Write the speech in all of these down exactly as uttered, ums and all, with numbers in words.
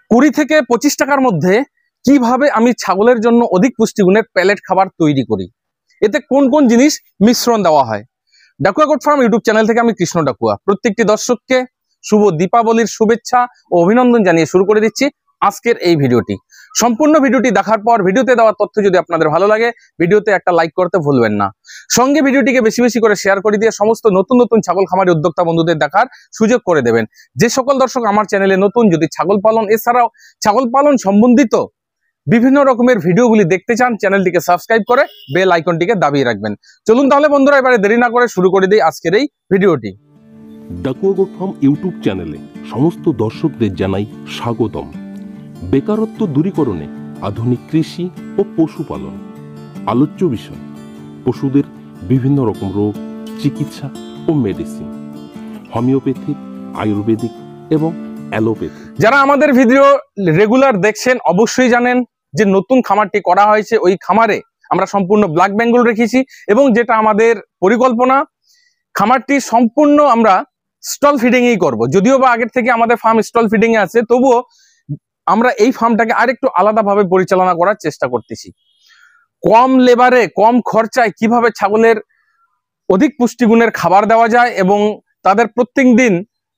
কুড়ি থেকে পঁচিশ টাকার মধ্যে কিভাবে আমি ছাগলের জন্য অধিক পুষ্টিগুণের প্যালেট খাবার তৈরি করি, এতে কোন কোন জিনিস মিশ্রণ দেওয়া হয়। Dakua goat farm YouTube channel থেকে আমি কৃষ্ণ ডাকুয়া প্রত্যেকটি দর্শককে শুভ দীপাবলির শুভেচ্ছা ও অভিনন্দন জানিয়ে শুরু করে দিচ্ছি আজকের এই ভিডিওটি। সম্পূর্ণ ভিডিওটি দেখার পর ভিডিওতে দেওয়া তথ্য যদি আপনাদের ভালো লাগে ভিডিওতে একটা লাইক করতে ভুলবেন না। সঙ্গে ভিডিওটিকে বেশি বেশি করে শেয়ার করে দিয়ে সমস্ত নতুন নতুন ছাগল খামারি উদ্যোক্তা বন্ধুদের দেখার সুযোগ করে দেবেন। যে সকল দর্শক আমার চ্যানেলে নতুন, যদি ছাগল পালন এছাড়াও ছাগল পালন সম্বন্ধিত বিভিন্ন রকমের ভিডিওগুলি দেখতে চান, চ্যানেলটিকে সাবস্ক্রাইব করে বেল আইকনটিকে দাবিয়ে রাখবেন। চলুন তাহলে বন্ধুরা এবারে দেরি না করে শুরু করে দিই আজকের এই ভিডিওটি। ডাকুয়া গোট ফার্ম ইউটিউব চ্যানেলে সমস্ত দর্শকদের জানাই স্বাগতম। বেকারত্ব দূরীকরণে আধুনিক কৃষি ও পশুপালন আলোচ্য বিষয়। পশুদের বিভিন্ন রকম রোগ, চিকিৎসা ও মেডিসিন, হোমিওপ্যাথিক, আয়ুর্বেদিক এবং অ্যালোপ্যাথি। যারা আমাদের ভিডিও রেগুলার দেখছেন অবশ্যই জানেন যে নতুন খামারটি করা হয়েছে, ওই খামারে আমরা সম্পূর্ণ ব্ল্যাক বেঙ্গল রেখেছি এবং যেটা আমাদের পরিকল্পনা খামারটি সম্পূর্ণ আমরা স্টল ফিডিং এই করব। যদিও বা আগের থেকে আমাদের ফার্ম স্টল ফিডিং এ আছে, তবুও আমরা এই ফার্মটাকে আরেকটু আলাদাভাবে পরিচালনা করার চেষ্টা করতেছি। কম লেবারে কম খরচায় কিভাবে ছাগলের অধিক পুষ্টিগুণের খাবার দেওয়া যায় এবং তাদের প্রত্যেক দিন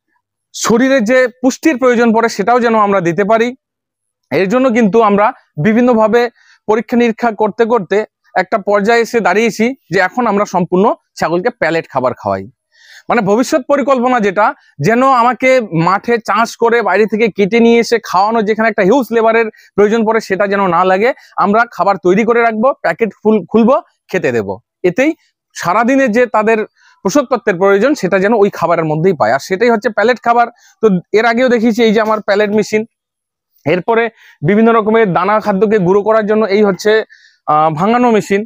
শরীরে যে পুষ্টির প্রয়োজন পড়ে সেটাও যেন আমরা দিতে পারি, এর জন্য কিন্তু আমরা বিভিন্নভাবে পরীক্ষা নিরীক্ষা করতে করতে একটা পর্যায়ে এসে দাঁড়িয়েছি যে এখন আমরা সম্পূর্ণ ছাগলকে প্যালেট খাবার খাওয়াই। মানে ভবিষ্যৎ পরিকল্পনা যেটা, যেন আমাকে মাঠে চাষ করে বাইরে থেকে কেটে নিয়ে এসে খাওয়ানো যেখানে একটা হিউজ লেবারের প্রয়োজন পড়ে সেটা যেন না লাগে, আমরা খাবার তৈরি করে রাখবো, প্যাকেট ফুল খুলবো, খেতে দেব। এতেই সারাদিনে যে তাদের পোষক তত্ত্বের প্রয়োজন সেটা যেন ওই খাবারের মধ্যেই পায়, আর সেটাই হচ্ছে প্যালেট খাবার। তো এর আগেও দেখিয়েছি এই যে আমার প্যালেট মেশিন, এরপরে বিভিন্ন রকমের দানা খাদ্যকে গুঁড়ো করার জন্য এই হচ্ছে আহ ভাঙানো মেশিন।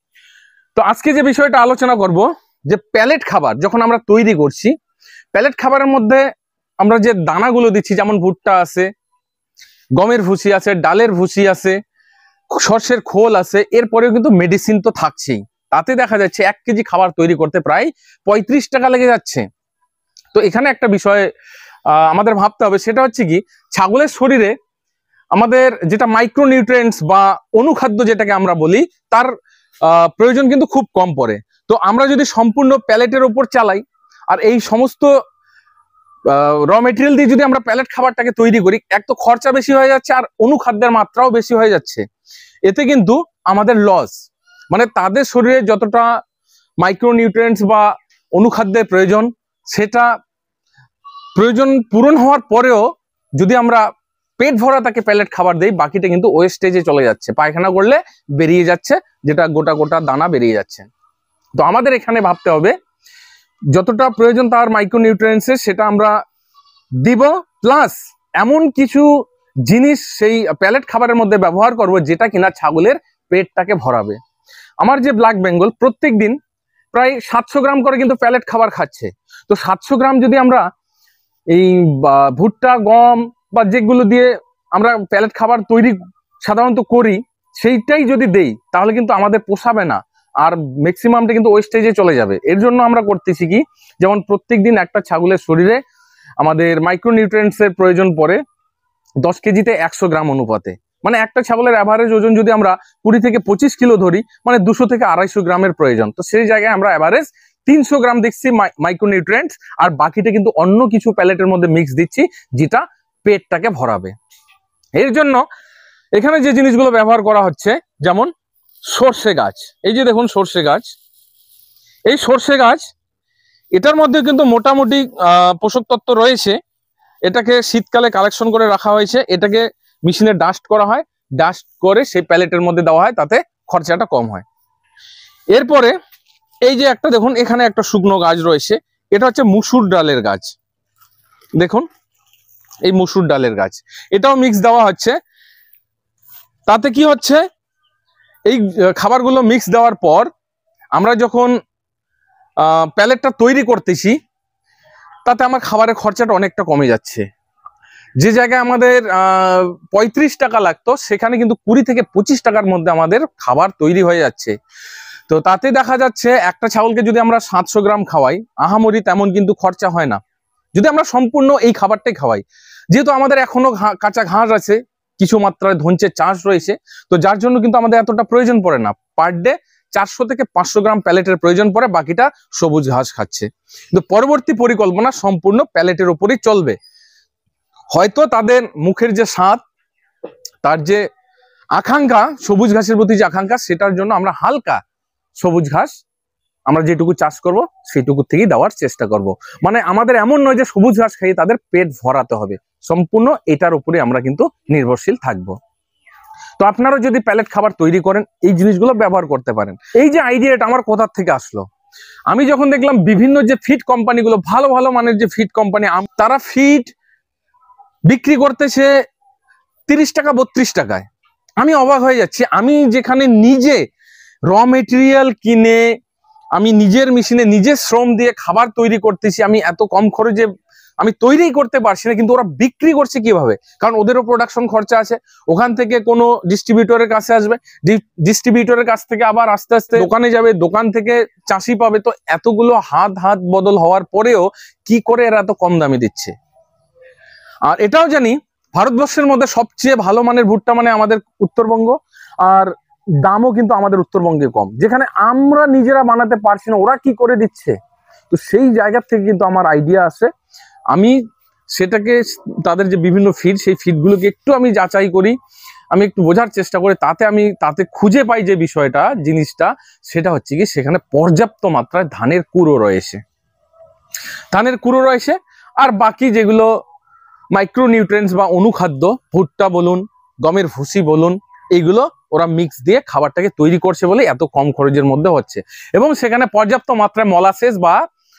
তো আজকে যে বিষয়টা আলোচনা করব যে প্যালেট খাবার যখন আমরা তৈরি করছি, প্যালেট খাবারের মধ্যে আমরা যে দানাগুলো দিচ্ছি, যেমন ভুট্টা আছে, গমের ভুসি আছে, ডালের ভুসি আছে, সর্ষের খোল আছে, এরপরেও কিন্তু মেডিসিন তো থাকছেই। তাতে দেখা যাচ্ছে এক কেজি খাবার তৈরি করতে প্রায় পঁয়ত্রিশ টাকা লেগে যাচ্ছে। তো এখানে একটা বিষয় আহ আমাদের ভাবতে হবে, সেটা হচ্ছে কি, ছাগলের শরীরে আমাদের যেটা মাইক্রোনিউট্রিয়েন্টস বা অনুখাদ্য যেটাকে আমরা বলি, তার আহ প্রয়োজন কিন্তু খুব কম পড়ে। তো আমরা যদি সম্পূর্ণ প্যালেটের ওপর চালাই আর এই সমস্ত র মেটেরিয়াল দিয়ে যদি আমরা প্যালেট খাবারটাকে তৈরি করি, এক তো খরচা বেশি হয়ে যাচ্ছে আর অনুখাদ্যের মাত্রাও বেশি হয়ে যাচ্ছে। এতে কিন্তু আমাদের লস, মানে তাদের শরীরে যতটা মাইক্রোনিউট্রিয়েন্টস বা অনুখাদ্যের প্রয়োজন সেটা প্রয়োজন পূরণ হওয়ার পরেও যদি আমরা পেট ভরা তাকে প্যালেট খাবার দেই, বাকিটা কিন্তু ওয়েস্টেজে চলে যাচ্ছে, পায়খানা করলে বেরিয়ে যাচ্ছে, যেটা গোটা গোটা দানা বেরিয়ে যাচ্ছে। তো আমাদের এখানে ভাবতে হবে যতটা প্রয়োজন তার মাইক্রোনিউট্রিয়েন্টসের সেটা আমরা দিব, প্লাস এমন কিছু জিনিস সেই প্যালেট খাবারের মধ্যে ব্যবহার করব যেটা কিনা ছাগলের পেটটাকে ভরাবে। আমার যে ব্ল্যাক বেঙ্গল প্রত্যেক দিন প্রায় সাতশো গ্রাম করে কিন্তু প্যালেট খাবার খাচ্ছে। তো সাতশো গ্রাম যদি আমরা এই ভুট্টা, গম বা যেগুলো দিয়ে আমরা প্যালেট খাবার তৈরি সাধারণত করি সেইটাই যদি দেই, তাহলে কিন্তু আমাদের পোষাবে না, আর ম্যাক্সিমামটা কিন্তু ওয়েস্টেজে চলে যাবে। এর জন্য আমরা করতেছি কি, যেমন প্রত্যেক দিন একটা ছাগলের শরীরে আমাদের মাইক্রোনিউট্রিয়েন্টস এর প্রয়োজন পড়ে দশ কেজিতে একশো গ্রাম অনুপাতে। মানে একটা ছাগলের অ্যাভারেজ ওজন যদি আমরা কুড়ি থেকে পঁচিশ কিলো ধরি, মানে দুশো থেকে আড়াইশো গ্রামের প্রয়োজন। তো সেই জায়গায় আমরা অ্যাভারেজ তিনশো গ্রাম দেখছি মাইক্রোনিউট্রিয়েন্টস, আর বাকিটা কিন্তু অন্য কিছু প্যালেটের মধ্যে মিক্স দিচ্ছি যেটা পেটটাকে ভরাবে। এর জন্য এখানে যে জিনিসগুলো ব্যবহার করা হচ্ছে, যেমন সর্ষে গাছ, এই যে দেখুন সর্ষে গাছ, এই সর্ষে গাছ এটার মধ্যে কিন্তু মোটামুটি আহ পোষক তত্ত্ব রয়েছে। এটাকে শীতকালে কালেকশন করে রাখা হয়েছে, এটাকে মেশিনে ডাস্ট করা হয়, ডাস্ট করে সেই প্যালেটের মধ্যে দেওয়া হয়, তাতে খরচাটা কম হয়। এরপরে এই যে একটা দেখুন এখানে একটা শুকনো গাছ রয়েছে, এটা হচ্ছে মুসুর ডালের গাছ। দেখুন এই মুসুর ডালের গাছ, এটাও মিক্স দেওয়া হচ্ছে। তাতে কি হচ্ছে, এই খাবারগুলো মিক্স দেওয়ার পর আমরা যখন প্যালেটটা তৈরি করতেছি তাতে আমার খাবারের খরচাটা অনেকটা কমে যাচ্ছে। যে জায়গায় আমাদের আহ পঁয়ত্রিশ টাকা লাগতো সেখানে কিন্তু কুড়ি থেকে পঁচিশ টাকার মধ্যে আমাদের খাবার তৈরি হয়ে যাচ্ছে। তো তাতে দেখা যাচ্ছে একটা ছাগলকে যদি আমরা সাতশো গ্রাম খাওয়াই, আহামরি তেমন কিন্তু খরচা হয় না যদি আমরা সম্পূর্ণ এই খাবারটাই খাওয়াই। যেহেতু আমাদের এখনো কাঁচা ঘাস আছে, কিছু মাত্রায় ধনচে চাষ রয়েছে, তো যার জন্য কিন্তু আমাদের এতটা প্রয়োজন পড়ে না। পার ডে চারশো থেকে পাঁচশো গ্রাম প্যালেটের প্রয়োজন পড়ে, বাকিটা সবুজ ঘাস খাচ্ছে। কিন্তু পরবর্তী পরিকল্পনা সম্পূর্ণ প্যালেটের উপরই চলবে। হয়তো তাদের মুখের যে স্বাদ, তার যে আকাঙ্ক্ষা, সবুজ ঘাসের প্রতি যে আকাঙ্ক্ষা, সেটার জন্য আমরা হালকা সবুজ ঘাস আমরা যেটুকু চাষ করব সেটুকু থেকেই দেওয়ার চেষ্টা করব। মানে আমাদের এমন নয় যে সবুজ ঘাস খাইয়ে তাদের পেট ভরাতে হবে, সম্পূর্ণ এটার উপরে আমরা কিন্তু নির্ভরশীল থাকব। তো আপনারা যদি প্যালেট খাবার তৈরি করেন, এই জিনিসগুলো ব্যবহার করতে পারেন। এই যে আইডিয়াটা আমার কোথা থেকে আসলো, আমি যখন দেখলাম বিভিন্ন যে ফিড কোম্পানিগুলো, ভালো ভালো মানের যে ফিড কোম্পানি, তারা ফিড বিক্রি করতেছে তিরিশ টাকা বত্রিশ টাকায়। আমি অবাক হয়ে যাচ্ছি। আমি যেখানে নিজে র মেটেরিয়াল কিনে আমি নিজের মেশিনে নিজের শ্রম দিয়ে খাবার তৈরি করতেছি, আমি এত কম খরচে আমি তৈরি করতে পারছি না, কিন্তু ওরা বিক্রি করছে কিভাবে? কারণ ওদেরও প্রোডাকশন খরচা আছে, ওখান থেকে কোনো ডিস্ট্রিবিউটরের কাছে আসবে, ডিস্ট্রিবিউটরের কাছ থেকে আবার আস্তে আস্তে দোকানে যাবে, দোকান থেকে চাষি পাবে। তো এতগুলো হাত হাত বদল হওয়ার পরেও কি করে এরা এত কম দামে দিচ্ছে? আর এটাও জানি ভারতবর্ষের মধ্যে সবচেয়ে ভালো মানের ভুট্টা মানে আমাদের উত্তরবঙ্গ, আর দামও কিন্তু আমাদের উত্তরবঙ্গে কম। যেখানে আমরা নিজেরা বানাতে পারছি না, ওরা কি করে দিচ্ছে? তো সেই জায়গা থেকে কিন্তু আমার আইডিয়া আসে, আমি সেটাকে তাদের যে বিভিন্ন ফিড, সেই ফিডগুলোকে একটু আমি যাচাই করি, আমি একটু বোঝার চেষ্টা করি। তাতে আমি তাতে খুঁজে পাই যে বিষয়টা, জিনিসটা সেটা হচ্ছে কি, সেখানে পর্যাপ্ত মাত্রায় ধানের কুড়ো রয়েছে, ধানের কুড়ো রয়েছে আর বাকি যেগুলো মাইক্রোনিউট্রিয়েন্টস বা অনুখাদ্য, ভুট্টা বলুন, গমের ভুসি বলুন, এইগুলো ওরা মিক্স দিয়ে খাবারটাকে তৈরি করছে বলে এত কম খরচের মধ্যে হচ্ছে। এবং সেখানে পর্যাপ্ত মাত্রায় মলাসেস বা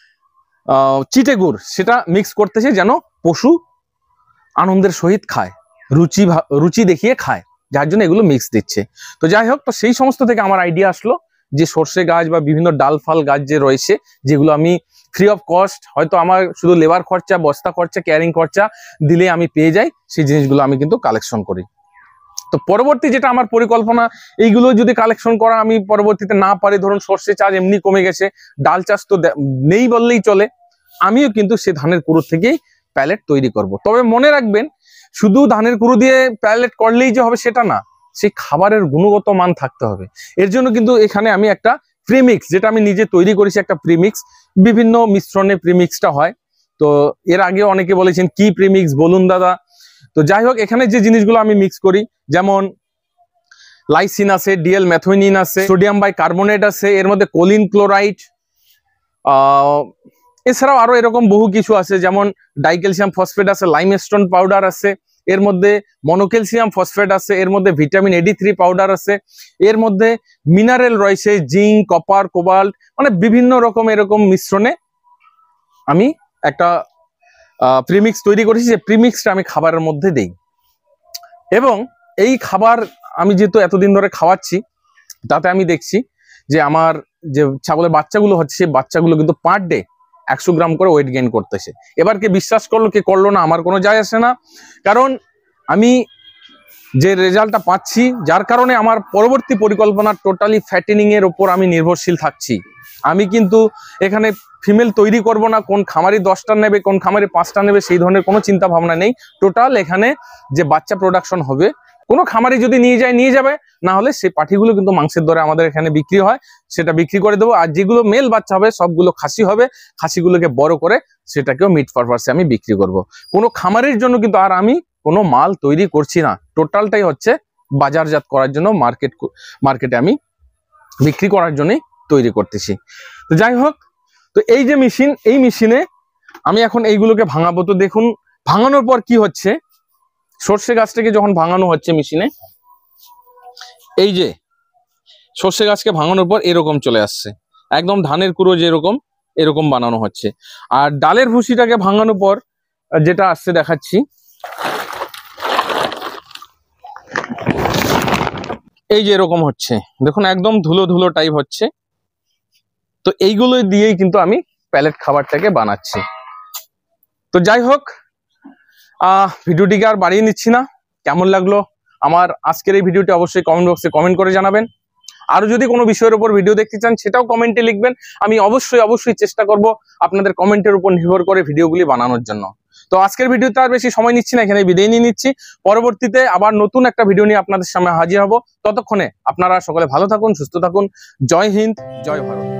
চিটে গুড় সেটা মিক্স করতেছে, যেন পশু আনন্দের সহিত খায়, রুচি রুচি দেখিয়ে খায়, যার জন্য এগুলো মিক্স দিচ্ছে। তো যাই হোক, তো সেই সমস্ত থেকে আমার আইডিয়া আসলো যে সর্ষে গাছ বা বিভিন্ন ডাল ফাল গাছ যে রয়েছে, যেগুলো আমি ফ্রি অফ কস্ট, হয়তো আমার শুধু লেবার খরচা, বস্তা খরচা, ক্যারিং খরচা দিলে আমি পেয়ে যাই, সেই জিনিসগুলো আমি কিন্তু কালেকশন করি। তো পরবর্তী যেটা আমার পরিকল্পনা, এইগুলো যদি কালেকশন করা আমি পরবর্তীতে না পারি, ধরুন সর্ষে চাষ এমনি কমে গেছে, ডাল চাষ তো নেই বললেই চলে, আমিও কিন্তু সে ধানের কুড়ো থেকেই প্যালেট তৈরি করব। তবে মনে রাখবেন, শুধু ধানের কুড়ো দিয়ে প্যালেট করলেই যে হবে সেটা না, সেই খাবারের গুণগত মান থাকতে হবে। এর জন্য কিন্তু এখানে আমি একটা প্রিমিক্স, যেটা আমি নিজে তৈরি করেছি, একটা প্রিমিক্স, বিভিন্ন মিশ্রণে প্রিমিক্সটা হয়। তো এর আগে অনেকে বলেছেন কি প্রিমিক্স বলুন দাদা। তো যাই হোক, এখানে যে জিনিসগুলো আমি মিক্স করি, যেমন লাইসিন আছে, ডিএল ম্যাথোনিন আছে, সোডিয়াম বাই কার্বনেট আছে, এর মধ্যে কোলিন ক্লোরাইড, আহ এছাড়াও আরো এরকম বহু কিছু আছে, যেমন ডাইক্যালসিয়াম ফসফেট আছে, লাইমস্টোন পাউডার আছে, এর মধ্যে মনোক্যালসিয়াম ফসফেট আছে, এর মধ্যে ভিটামিন এডি থ্রি পাউডার আছে, এর মধ্যে মিনারেল রয়েছে, জিঙ্ক, কপার, কোবাল্ট, মানে বিভিন্ন রকম এরকম মিশ্রণে আমি একটা প্রিমিক্স তৈরি করেছি, যে প্রিমিক্সটা আমি খাবারের মধ্যে দেই। এবং এই খাবার আমি যেহেতু এতদিন ধরে খাওয়াচ্ছি, তাতে আমি দেখছি যে আমার যে ছাগলের বাচ্চাগুলো হচ্ছে, সেই বাচ্চাগুলো কিন্তু পার ডে একশো গ্রাম করে ওয়েট গেইন করতেছে। এবার কে বিশ্বাস করলো কে করলো না, আমার কোনো যায় আসে না, কারণ আমি যে রেজাল্টটা পাচ্ছি, যার কারণে আমার পরবর্তী পরিকল্পনা টোটালি ফ্যাটেনিং এর ওপর আমি নির্ভরশীল থাকছি। আমি কিন্তু এখানে ফিমেল তৈরি করব না, কোন খামারি দশটা নেবে, কোন খামারি পাঁচটা নেবে, সেই ধরনের কোনো চিন্তা ভাবনা নেই। টোটাল এখানে যে বাচ্চা প্রোডাকশন হবে, কোনো খামারি যদি নিয়ে যায় নিয়ে যাবে, না হলে সেই পাঠিগুলো কিন্তু মাংসের দরে আমাদের এখানে বিক্রি হয়, সেটা বিক্রি করে দেবো। আর যেগুলো মেল বাচ্চা হবে সবগুলো খাসি হবে, খাসিগুলোকে বড় করে সেটাকেও মিট পারপাসে আমি বিক্রি করব। কোনো খামারের জন্য কিন্তু আর আমি কোনো মাল তৈরি করছি না, টোটালটাই হচ্ছে বাজারজাত করার জন্য, মার্কেট মার্কেটে আমি বিক্রি করার জন্যই তৈরি করতেছি। তো যাই হোক, তো এই যে মেশিন, এই মেশিনে আমি এখন এইগুলোকে ভাঙাবো। তো দেখুন ভাঙানোর পর কি হচ্ছে, সর্ষে গাছটাকে যখন ভাঙানো হচ্ছে মেশিনে, এই যে সর্ষে গাছকে ভাঙানোর পর এরকম চলে আসছে, একদম ধানের কুড়ো যেরকম এরকম বানানো হচ্ছে। আর ডালের ভুসিটাকে ভাঙানোর পর যেটা আসছে দেখাচ্ছি, এই যে এরকম হচ্ছে, দেখুন একদম ধুলো ধুলো টাইপ হচ্ছে। তো এইগুলো দিয়েই কিন্তু আমি প্যালেট খাবারটাকে বানাচ্ছি। তো যাই হোক, আহ ভিডিওটিকে আর বাড়িয়ে নিচ্ছি না। কেমন লাগলো আমার আজকের এই ভিডিওটি অবশ্যই কমেন্ট বক্সে কমেন্ট করে জানাবেন। আরো যদি কোনো বিষয়ের উপর ভিডিও দেখতে চান সেটাও কমেন্টে লিখবেন, আমি অবশ্যই অবশ্যই চেষ্টা করব আপনাদের কমেন্টের উপর নির্ভর করে ভিডিওগুলি বানানোর জন্য। তো আজকের ভিডিওতে আর বেশি সময় নিচ্ছি না, এখানে বিদায় নিয়ে নিচ্ছি। পরবর্তীতে আবার নতুন একটা ভিডিও নিয়ে আপনাদের সামনে হাজির হব। ততক্ষণে আপনারা সকলে ভালো থাকুন, সুস্থ থাকুন। জয় হিন্দ, জয় ভারত।